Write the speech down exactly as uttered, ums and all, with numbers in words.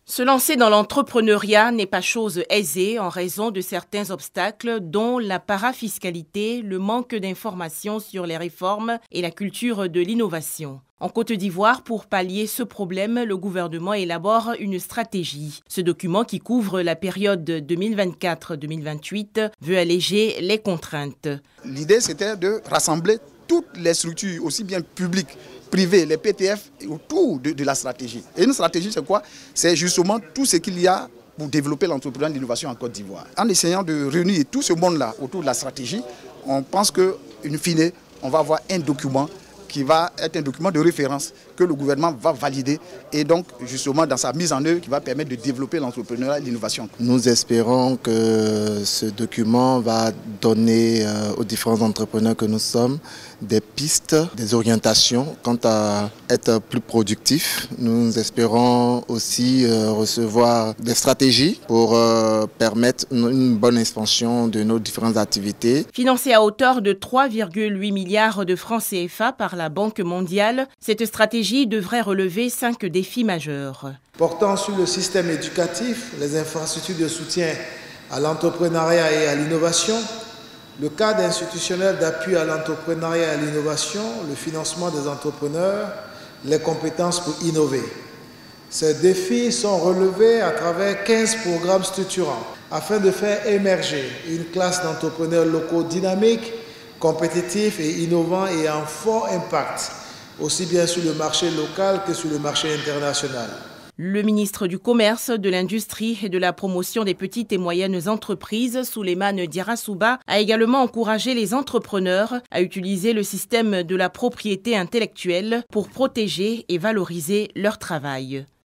Se lancer dans l'entrepreneuriat n'est pas chose aisée en raison de certains obstacles, dont la parafiscalité, le manque d'informations sur les réformes et la culture de l'innovation. En Côte d'Ivoire, pour pallier ce problème, le gouvernement élabore une stratégie. Ce document, qui couvre la période deux mille vingt-quatre deux mille vingt-huit, veut alléger les contraintes. L'idée, c'était de rassembler toutes les structures, aussi bien publiques, privées, les P T F, autour de, de la stratégie. Et une stratégie, c'est quoi? C'est justement tout ce qu'il y a pour développer l'entrepreneuriat et l'innovation en Côte d'Ivoire. En essayant de réunir tout ce monde-là autour de la stratégie, on pense qu'une fine, on va avoir un document qui va être un document de référence que le gouvernement va valider et donc justement dans sa mise en œuvre qui va permettre de développer l'entrepreneuriat et l'innovation. Nous espérons que ce document va donner aux différents entrepreneurs que nous sommes des pistes, des orientations quant à être plus productifs. Nous espérons aussi recevoir des stratégies pour permettre une bonne expansion de nos différentes activités. Financée à hauteur de trois virgule huit milliards de francs C F A par la Banque mondiale, cette stratégie devrait relever cinq défis majeurs. Portant sur le système éducatif, les infrastructures de soutien à l'entrepreneuriat et à l'innovation, le cadre institutionnel d'appui à l'entrepreneuriat et à l'innovation, le financement des entrepreneurs, les compétences pour innover. Ces défis sont relevés à travers quinze programmes structurants afin de faire émerger une classe d'entrepreneurs locaux dynamiques, compétitifs et innovants et en fort impact, aussi bien sur le marché local que sur le marché international. Le ministre du Commerce, de l'Industrie et de la Promotion des petites et moyennes entreprises, Souleymane Diarra-Souba, a également encouragé les entrepreneurs à utiliser le système de la propriété intellectuelle pour protéger et valoriser leur travail.